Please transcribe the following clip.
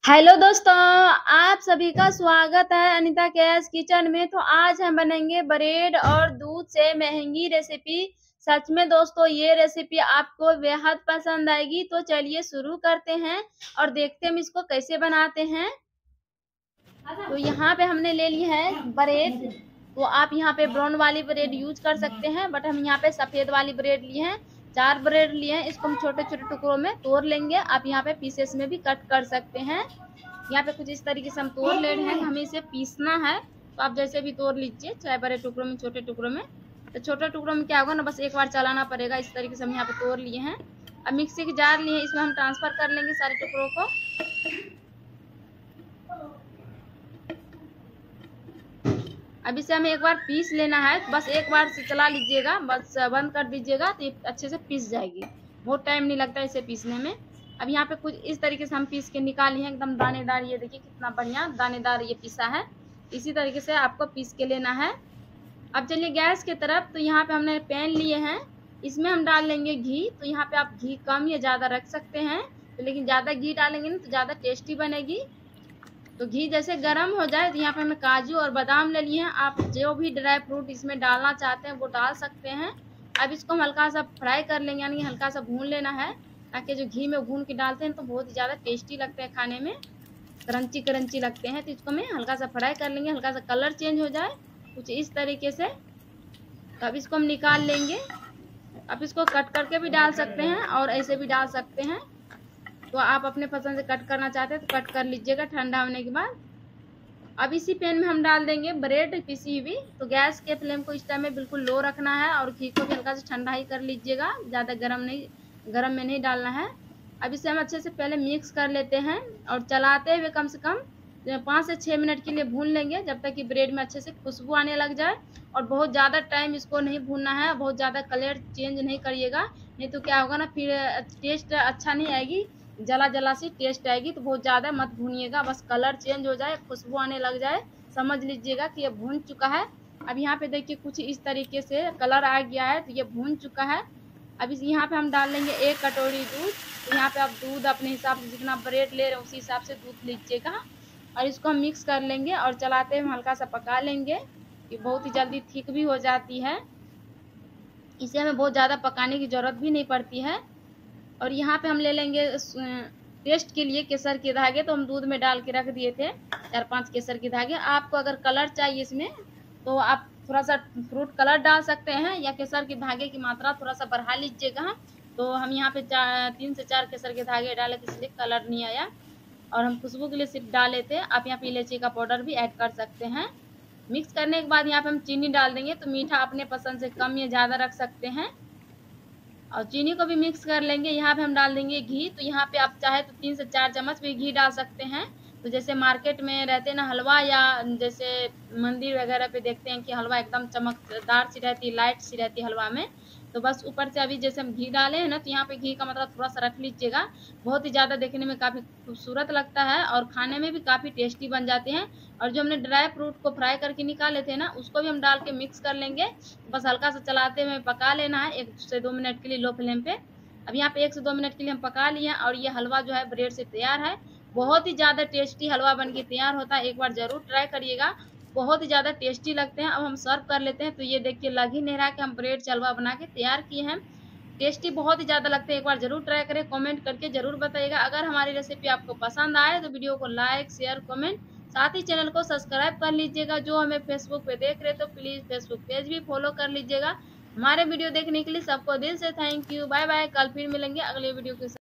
Hello दोस्तों, आप सभी का स्वागत है अनीता कैश किचन में। तो आज हम बनेंगे ब्रेड और दूध से महंगी रेसिपी। सच में दोस्तों ये रेसिपी आपको बेहद पसंद आएगी। तो चलिए शुरू करते हैं और देखते हैं हम इसको कैसे बनाते हैं। तो यहाँ पे हमने ले ली है ब्रेड। तो आप यहाँ पे ब्राउन वाली ब्रेड यूज कर सकते हैं, बट हम यहाँ पे सफेद वाली ब्रेड लिए हैं। 4 ब्रेड लिए हैं, इसको हम छोटे छोटे टुकड़ों में तोड़ लेंगे। आप यहाँ पे पीसेस में भी कट कर सकते हैं। यहाँ पे कुछ इस तरीके से हम तोड़ ले रहे हैं। हमें इसे पीसना है, तो आप जैसे भी तोड़ लीजिए, चाहे बड़े टुकड़ों में छोटे टुकड़ों में। तो छोटे टुकड़ों में क्या होगा ना, बस एक बार चलाना पड़ेगा। इस तरीके से हम यहाँ पे तोड़ लिए हैं। अब मिक्सी की जार लिए हैं, इसमें हम ट्रांसफर कर लेंगे सारे टुकड़ों को। अब इसे हमें एक बार पीस लेना है, बस एक बार से चला लीजिएगा, बस बंद कर दीजिएगा तो ये अच्छे से पीस जाएगी। बहुत टाइम नहीं लगता इसे पीसने में। अब यहाँ पे कुछ इस तरीके से हम पीस के निकाले हैं, एकदम दानेदार। ये देखिए कितना बढ़िया दानेदार ये पीसा है। इसी तरीके से आपको पीस के लेना है। अब चलिए गैस की तरफ। तो यहाँ पे हमने पैन लिए हैं, इसमें हम डाल लेंगे घी। तो यहाँ पे आप घी कम या ज़्यादा रख सकते हैं, तो लेकिन ज़्यादा घी डालेंगे ना तो ज़्यादा टेस्टी बनेगी। तो घी जैसे गर्म हो जाए तो यहाँ पे हमें काजू और बादाम ले लिए हैं। आप जो भी ड्राई फ्रूट इसमें डालना चाहते हैं वो डाल सकते हैं। अब इसको हम हल्का सा फ्राई कर लेंगे, यानी हल्का सा भून लेना है, ताकि जो घी में भून के डालते हैं तो बहुत ही ज़्यादा टेस्टी लगते हैं खाने में, क्रंची क्रंची लगते हैं। तो इसको हमें हल्का सा फ्राई कर लेंगे, हल्का सा कलर चेंज हो जाए कुछ इस तरीके से। तो अब इसको हम निकाल लेंगे। अब इसको कट करके भी डाल सकते हैं और ऐसे भी डाल सकते हैं। तो आप अपने पसंद से कट करना चाहते हैं तो कट कर लीजिएगा ठंडा होने के बाद। अब इसी पैन में हम डाल देंगे ब्रेड पिसी हुई। तो गैस के फ्लेम को इस टाइम में बिल्कुल लो रखना है और घी को भी हल्का से ठंडा ही कर लीजिएगा, ज़्यादा गर्म में नहीं डालना है। अब इसे हम अच्छे से पहले मिक्स कर लेते हैं और चलाते हुए कम से कम 5 से 6 मिनट के लिए भून लेंगे, जब तक कि ब्रेड में अच्छे से खुशबू आने लग जाए। और बहुत ज़्यादा टाइम इसको नहीं भूनना है, बहुत ज़्यादा कलर चेंज नहीं करिएगा, नहीं तो क्या होगा ना, फिर टेस्ट अच्छा नहीं आएगी, जला जला सी टेस्ट आएगी। तो बहुत ज़्यादा मत भूनिएगा, बस कलर चेंज हो जाए, खुशबू आने लग जाए, समझ लीजिएगा कि ये भून चुका है। अब यहाँ पे देखिए कुछ इस तरीके से कलर आ गया है, तो ये भून चुका है। अब इस यहाँ पे हम डाल लेंगे 1 कटोरी दूध। तो यहाँ पे आप दूध अपने हिसाब से, जितना ब्रेड ले रहे हैं उसी हिसाब से दूध लीजिएगा। और इसको हम मिक्स कर लेंगे और चलाते हुए हल्का सा पका लेंगे। ये बहुत ही जल्दी थिक भी हो जाती है, इसे हमें बहुत ज़्यादा पकाने की ज़रूरत भी नहीं पड़ती है। और यहाँ पे हम ले लेंगे टेस्ट के लिए केसर के धागे। तो हम दूध में डाल के रख दिए थे 4-5 केसर के धागे। आपको अगर कलर चाहिए इसमें तो आप थोड़ा सा फ्रूट कलर डाल सकते हैं, या केसर के धागे की मात्रा थोड़ा सा बढ़ा लीजिएगा। तो हम यहाँ पे 3 से 4 केसर के धागे डाले, इसलिए कलर नहीं आया। और हम खुशबू के लिए सिर्फ डाले थे। आप यहाँ पे इलायची का पाउडर भी ऐड कर सकते हैं। मिक्स करने के बाद यहाँ पे हम चीनी डाल देंगे। तो मीठा अपने पसंद से कम या ज़्यादा रख सकते हैं। और चीनी को भी मिक्स कर लेंगे। यहाँ पे हम डाल देंगे घी। तो यहाँ पे आप चाहे तो 3 से 4 चम्मच भी घी डाल सकते हैं। तो जैसे मार्केट में रहते ना हलवा, या जैसे मंदिर वगैरह पे देखते हैं कि हलवा एकदम चमकदार सी रहती है, लाइट सी रहती है हलवा में। तो बस ऊपर से अभी जैसे हम घी डाले हैं ना, तो यहाँ पे घी का मतलब थोड़ा सा रख लीजिएगा। बहुत ही ज़्यादा देखने में काफ़ी खूबसूरत लगता है और खाने में भी काफ़ी टेस्टी बन जाते हैं। और जो हमने ड्राई फ्रूट को फ्राई करके निकाले थे ना, उसको भी हम डाल के मिक्स कर लेंगे। बस हल्का सा चलाते हुए पका लेना है 1 से 2 मिनट के लिए लो फ्लेम पे। अब यहाँ पे 1 से 2 मिनट के लिए हम पका लिए हैं और ये हलवा जो है ब्रेड से तैयार है। बहुत ही ज़्यादा टेस्टी हलवा बन के तैयार होता है, एक बार ज़रूर ट्राई करिएगा, बहुत ही ज़्यादा टेस्टी लगते हैं। अब हम सर्व कर लेते हैं। तो ये देखिए लग ही नहीं रहा कि हम ब्रेड से हलवा बना के तैयार किए हैं। टेस्टी बहुत ही ज़्यादा लगते हैं, एक बार ज़रूर ट्राई करें। कमेंट करके ज़रूर बताइएगा। अगर हमारी रेसिपी आपको पसंद आए तो वीडियो को लाइक शेयर कमेंट, साथ ही चैनल को सब्सक्राइब कर लीजिएगा। जो हमें फेसबुक पे देख रहे तो प्लीज़ फेसबुक पेज भी फॉलो कर लीजिएगा। हमारे वीडियो देखने के लिए सबको दिल से थैंक यू। Bye bye. कल फिर मिलेंगे अगले वीडियो के साथ।